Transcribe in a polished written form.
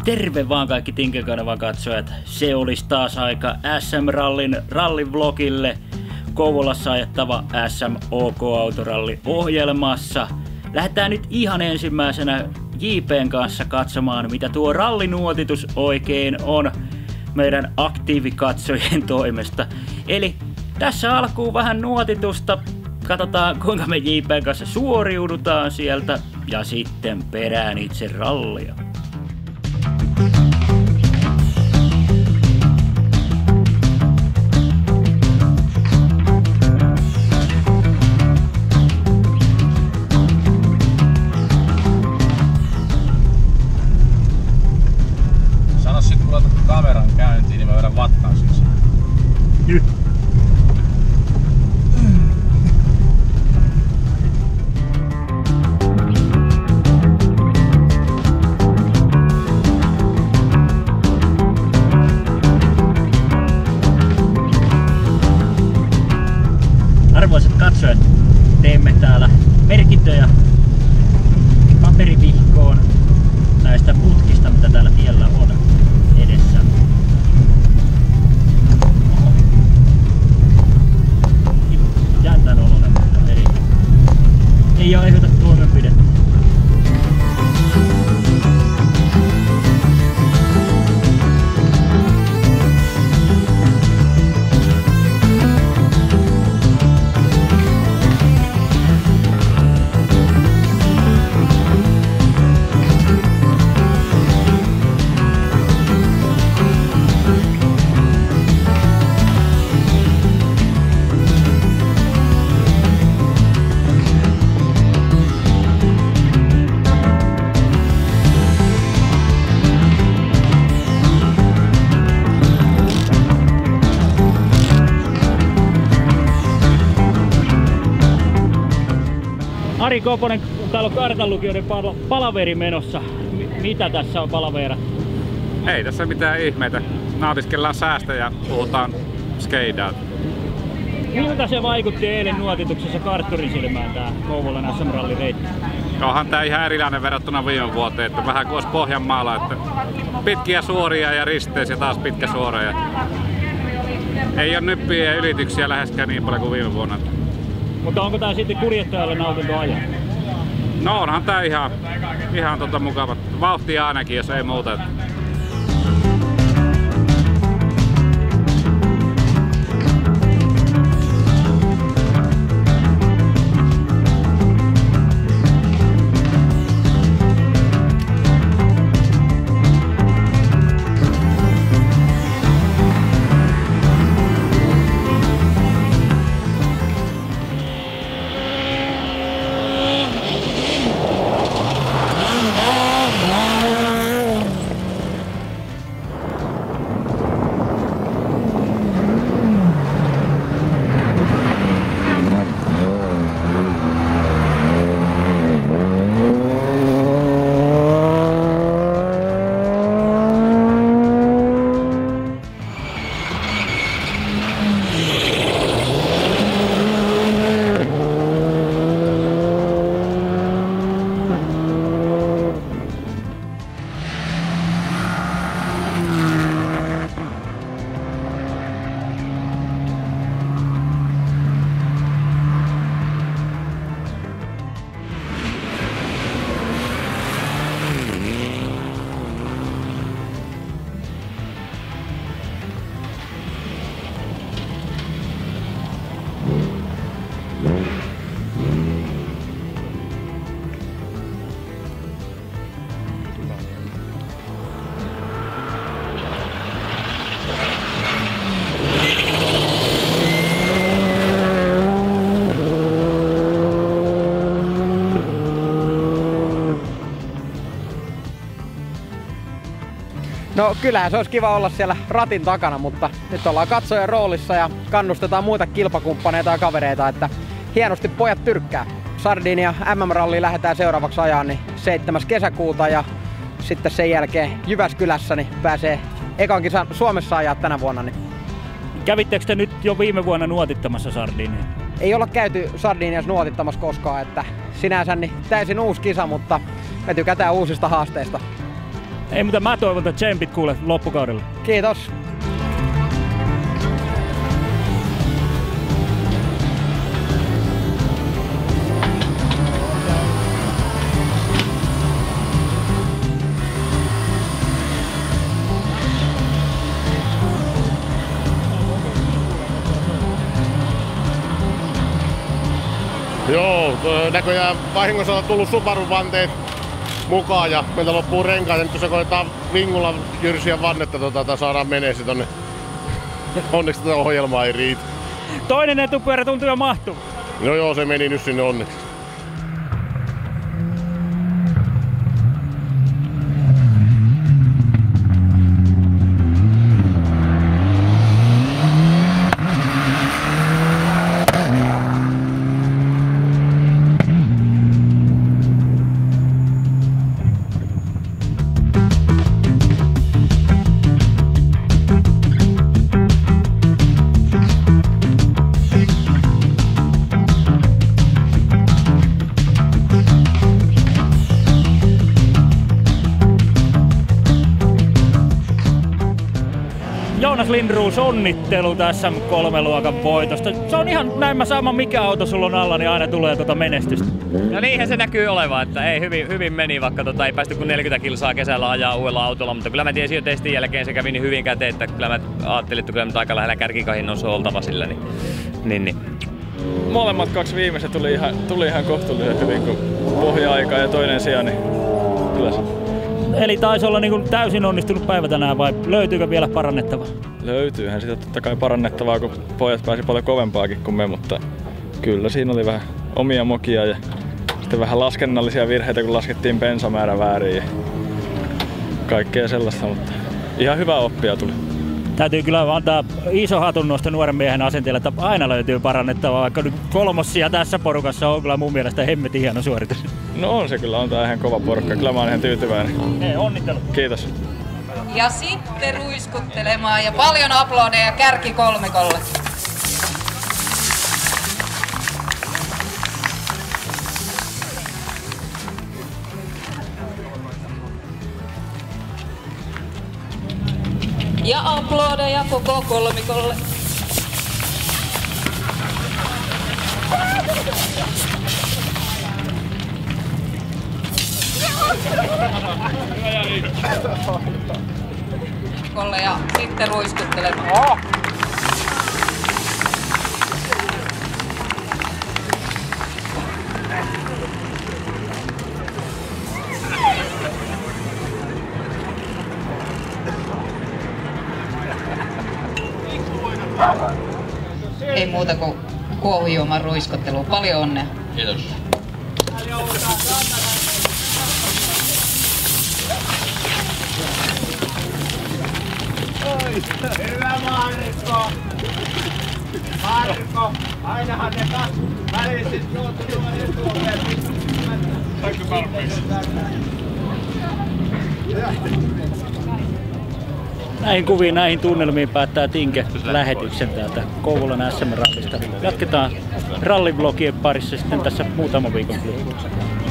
Terve vaan kaikki Tinker-kanavan katsojat. Se olisi taas aika SM-rallin rallivlogille. Kouvolassa ajettava SM OK-autoralli ohjelmassa. Lähdetään nyt ihan ensimmäisenä JP:n kanssa katsomaan, mitä tuo rallinuotitus oikein on meidän aktiivikatsojien toimesta. Eli tässä alkuun vähän nuotitusta. Katsotaan, kuinka me JP:n kanssa suoriudutaan sieltä ja sitten perään itse rallia. Sano sit kun laitat kameran käyntiin, niin mä vedän vattaan sisään. Arvoisat katsojat, teemme täällä merkintöjä paperivihkoon näistä putkista, mitä täällä tiellä on edessä. Jäntän oloinen, mutta ei aiheuta toimenpidettä. Ari Koponen, täällä on kartanlukijoiden palaveri menossa. Mitä tässä on palaveera? Ei tässä mitään ihmeitä. Nautiskellaan säästä ja puhutaan skeidaa. Miltä se vaikutti eilen nuotituksessa kartturin silmään tää Kouvolan SM-rallireitti? Onhan tää ihan erilainen verrattuna viime vuoteen, että vähän kuin olisi Pohjanmaalla, että pitkiä suoria ja risteys ja taas pitkä suora. Ja ei ole nyppiä ja ylityksiä läheskään niin paljon kuin viime vuonna. Mutta onko tää sitten kuljettajalle nautinto ajaa? No onhan tää ihan mukava. Vauhtia ainakin, jos ei muuta. No kyllähän se olisi kiva olla siellä ratin takana, mutta nyt ollaan katsojan roolissa ja kannustetaan muita kilpakumppaneita ja kavereita, että hienosti pojat tyrkkää. Sardinia MM-ralliin lähdetään seuraavaksi ajaa niin 7. kesäkuuta ja sitten sen jälkeen Jyväskylässä niin pääsee ekan kisan Suomessa ajaa tänä vuonna. Niin. Kävittekö te nyt jo viime vuonna nuotittamassa Sardinia? Ei olla käyty Sardiniassa nuotittamassa koskaan, että sinänsä niin täysin uusi kisa, mutta me tykätään uusista haasteista. Ei, mutta mä toivon, että tsempit kuule loppukaudella. Kiitos. Joo, näköjään vahingossa on tullut Subarun vanteet mukaan ja meiltä loppuu renkaat. Ja nyt jos koetaan vingulla jyrsiä vannetta, saadaan menee se tonne. Onneksi tätä ohjelmaa ei riitä. Toinen etupyörä tuntuu jo mahtuu. No joo, se meni nyt sinne onneksi. Joonas Lindroos, onnittelut SM3-luokan voitosta. Se on ihan näin mä sama mikä auto sulla on alla, niin aina tulee menestystä. No niinhän se näkyy olevan, että ei hyvin meni, vaikka ei päästy kuin 40 kilsaa kesällä ajaa uudella autolla, mutta kyllä mä tiesin jo testin jälkeen, se kävi niin hyvin käteen, että kyllä mä ajattelin, että kyllä mä aika lähellä kärkikahin on oltava sillä. Niin. Molemmat kaksi viimeiset tuli ihan kohtuullisen hyvin, kun pohja-aika ja toinen sija, niin kyllä se. Eli taisi olla niin täysin onnistunut päivä tänään vai löytyykö vielä parannettavaa? Löytyyhän sitä totta kai parannettavaa, kun pojat pääsi paljon kovempaakin kuin me, mutta kyllä siinä oli vähän omia mokia ja sitten vähän laskennallisia virheitä, kun laskettiin bensamäärä väärin ja kaikkea sellaista, mutta ihan hyvä oppia tuli. Täytyy kyllä antaa iso hatunnosto nuoren miehen asenteella, että aina löytyy parannettavaa, vaikka nyt kolmossia tässä porukassa on kyllä mun mielestä hemmetin hieno suoritus. No on se kyllä, on tää ihan kova porukka. Kyllä mä oon ihan tyytyväinen. Hei, onnittelut. Kiitos. Ja sitten ruiskuttelemaan ja paljon aplodeja kärkikolmikolle. Ja aplodeja koko kolmikolle. Ja sitten ruiskuttelemaan. Ei muuta kuin kuohujuoman ruiskottelua. Paljon onnea. Kiitos. Hyvä Marko! Marko! Ainahan ne väliset joutuu etuoleen. Saanko tarpeeksi? Näihin kuviin, näihin tunnelmiin päättää Tinke lähetyksen täältä Kouvolan SM-rallista. Jatketaan rallivlogien parissa sitten tässä muutaman viikon kuluttua.